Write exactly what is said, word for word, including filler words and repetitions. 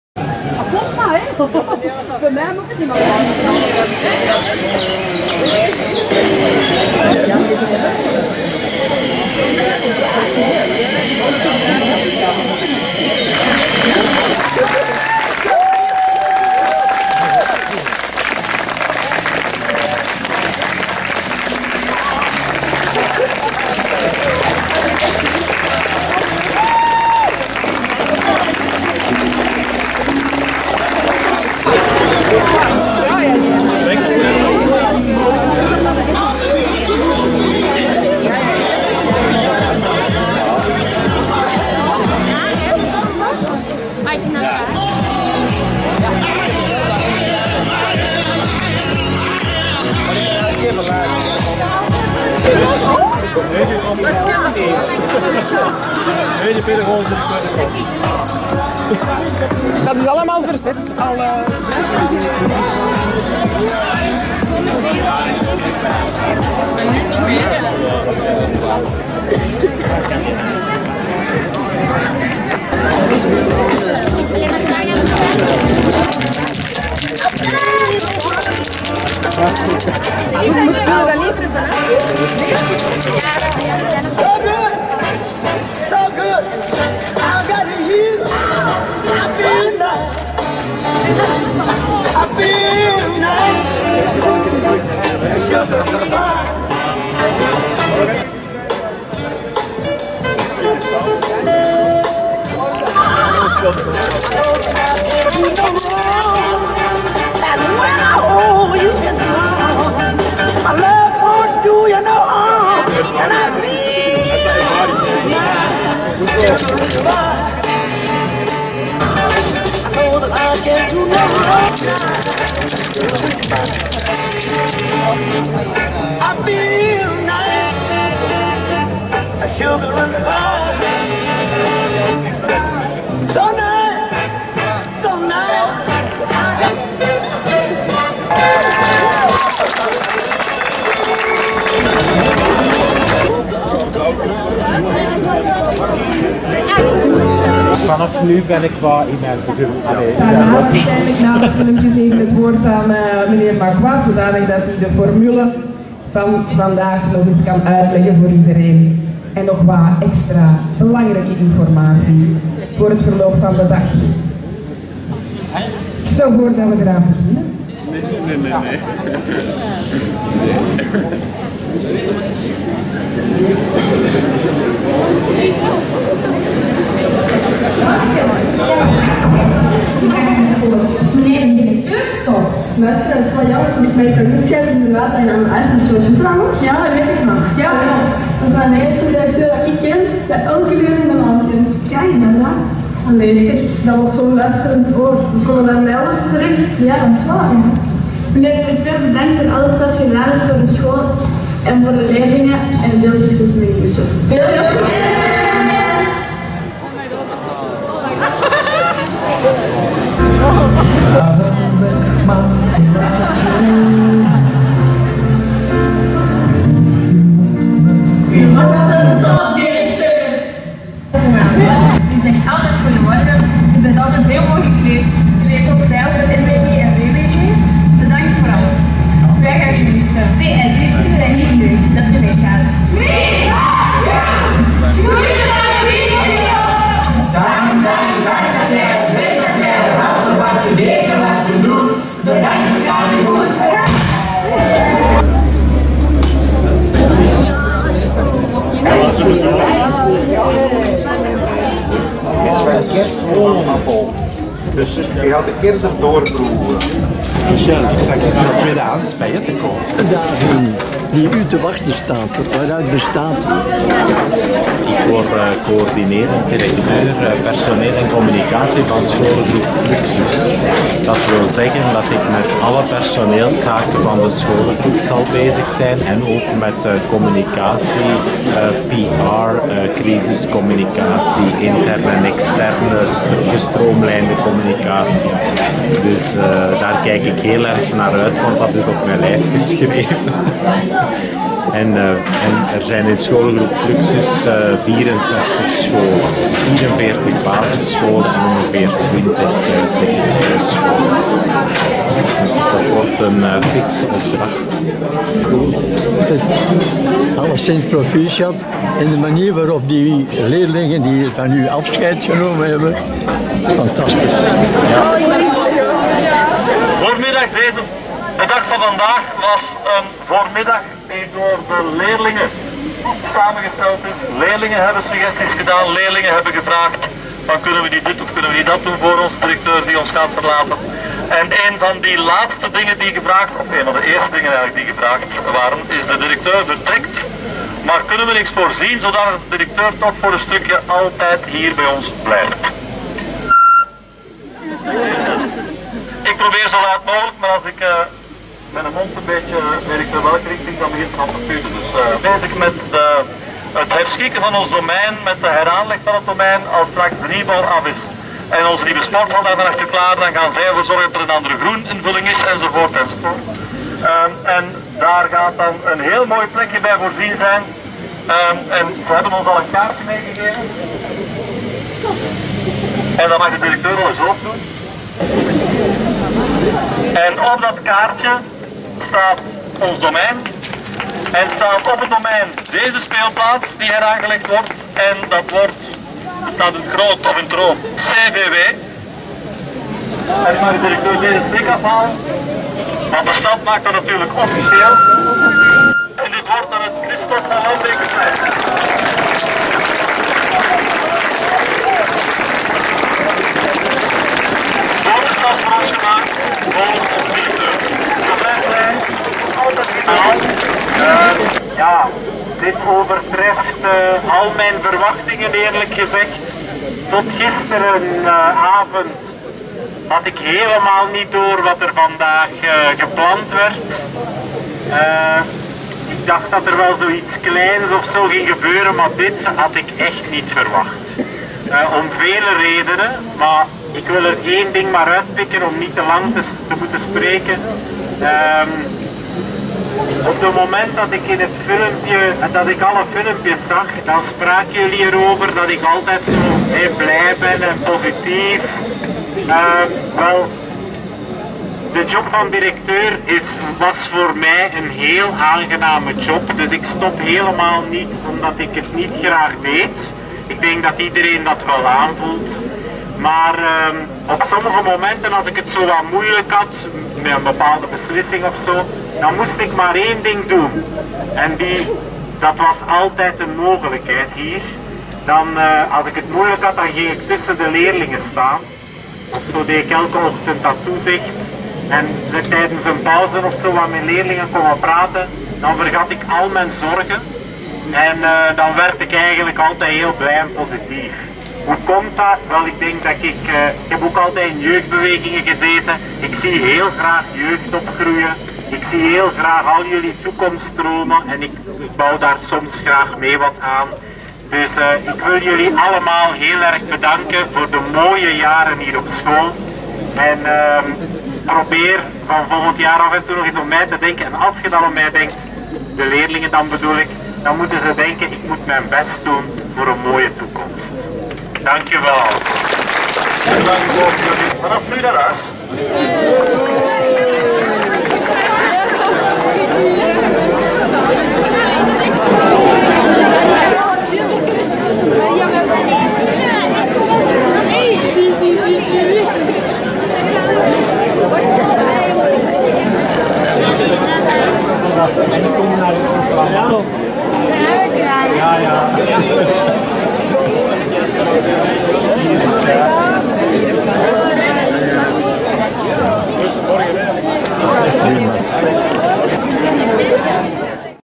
Klopt maar, hè? Voor mij moet het niet meer. Dat is allemaal verzet. Alle... So good, so good. I got it here. I feel nice. I feel nice. Sugar is mine. And when I hold you, you know, my love won't do you no harm. And I feel sugar is mine. I know that I can't do no wrong. I feel nice. Sugar is mine. So nice, so nice. Vanaf nu ben ik qua in mijn begrip. Daarna uiteindelijk na de filmpjes even het woord aan uh, meneer Magwaat, zodanig dat hij de formule van vandaag nog eens kan uitleggen voor iedereen. En nog wat extra belangrijke informatie voor het verloop van de dag. Ik stel voor dat we eraan beginnen. Nee, nee, nee, nee. Meneer de directeur stopt. Luister, dat is wel jammer toen ik mij kan inschrijven inderdaad en aan huis met Joost Frank. Ja, dat weet ik nog. Ja, ja. Dat is dan de eerste directeur dat ik ken, dat elke leerling de naam kent. Ja, inderdaad. Allee zeg, dat was zo'n luisterend oor. We komen dan bij alles terecht. Ja, dat is waar. Ja. Meneer de directeur, bedankt voor alles wat je gedaan hebt voor de school en voor de leerlingen en veel succes met je show. Veel succes! U zegt altijd goedemorgen, u bent altijd heel mooi gekleed. U leert ons bij over R W G en W W G. Bedankt voor alles. Wij gaan u missen. P S, dit vinden wij niet leuk dat u weggaat. Dank, dank, dank dat jij weet dat jij was voor wat je deed en wat je doet. Bedankt, het gaat je goed. Kerstboom. Dus je gaat de kerst erdoor proeven. Michel, ik zag iets nog tweedehands bij je te kopen. Dagen die u te wachten staat, waaruit bestaat u? Ik word uh, coördinerend directeur uh, personeel en communicatie van scholengroep Fluxus. Dat wil zeggen dat ik met alle personeelszaken van de scholengroep zal bezig zijn en ook met uh, communicatie, uh, P R, uh, crisiscommunicatie, interne en externe gestroomlijnde communicatie. Dus uh, daar kijk ik heel erg naar uit, want dat is op mijn lijf geschreven. En, uh, en er zijn in scholengroep Fluxus uh, vierenzestig scholen, vierenveertig basisscholen en ongeveer twintig uh, secundaire scholen. Dus dat wordt een uh, fikse opdracht. Alleszins proficiat in de manier waarop die leerlingen die van u afscheid genomen hebben. Fantastisch. Ja. Voormiddag deze, de dag van vandaag was een voormiddag die door de leerlingen samengesteld is. Leerlingen hebben suggesties gedaan, leerlingen hebben gevraagd van kunnen we niet dit of kunnen we niet dat doen voor ons directeur die ons gaat verlaten. En een van die laatste dingen die gevraagd, of een van de eerste dingen eigenlijk die gevraagd waren, is de directeur vertrekt. Maar kunnen we niks voorzien zodat de directeur toch voor een stukje altijd hier bij ons blijft. Ik probeer zo laat mogelijk, maar als ik uh, met een mond een beetje weet ik welke richting dan begint van te putten. Dus uh, bezig met de, het herschikken van ons domein, met de heraanleg van het domein, als straks de nieuwbouw af is. En onze nieuwe sporthal daar achter klaar, dan gaan zij ervoor zorgen dat er een andere groeninvulling is, enzovoort, enzovoort. Um, en daar gaat dan een heel mooi plekje bij voorzien zijn. Um, en ze hebben ons al een kaartje meegegeven. En dan mag de directeur al eens opdoen. En op dat kaartje staat ons domein. En staat op het domein deze speelplaats die heraangelegd wordt. En dat wordt, staat in het groot of in het rood, C V W. En ik mag de directeur deze stik afhalen. Want de stad maakt dat natuurlijk officieel. En dit wordt dan het Christophe van Landekenplein. Door de stad voor ons gemaakt, volgens ons directeur. We blijven altijd gedaan. Uh, ja, dit overtreft uh, al mijn verwachtingen eerlijk gezegd. Tot gisterenavond uh, had ik helemaal niet door wat er vandaag uh, gepland werd. Uh, ik dacht dat er wel zoiets kleins of zo ging gebeuren, maar dit had ik echt niet verwacht. Uh, om vele redenen, maar ik wil er één ding maar uitpikken om niet te lang te, te moeten spreken. Um, op het moment dat ik in het filmpje, dat ik alle filmpjes zag, dan spraken jullie erover dat ik altijd zo heel blij ben en positief. Uh, wel, de job van directeur is, was voor mij een heel aangename job, dus ik stop helemaal niet omdat ik het niet graag deed. Ik denk dat iedereen dat wel aanvoelt. Maar uh, op sommige momenten, als ik het zo wat moeilijk had, met een bepaalde beslissing of zo, dan moest ik maar één ding doen. En die, dat was altijd een mogelijkheid hier. Dan, uh, als ik het moeilijk had, dan ging ik tussen de leerlingen staan. Of zo deed ik elke ochtend dat toezicht. En tijdens een pauze of zo, waar mijn leerlingen komen praten, dan vergat ik al mijn zorgen. En uh, dan werd ik eigenlijk altijd heel blij en positief. Hoe komt dat? Wel, ik denk dat ik, uh, ik heb ook altijd in jeugdbewegingen gezeten. Ik zie heel graag jeugd opgroeien. Ik zie heel graag al jullie toekomststromen en ik bouw daar soms graag mee wat aan. Dus uh, ik wil jullie allemaal heel erg bedanken voor de mooie jaren hier op school. En uh, probeer van volgend jaar af en toe nog eens om mij te denken. En als je dan om mij denkt, de leerlingen dan bedoel ik, dan moeten ze denken, ik moet mijn best doen voor een mooie toekomst. Dankjewel. En dan mogen jullie vanaf nu naar huis. En dan komen we naar de ja, ja. Ja, ja.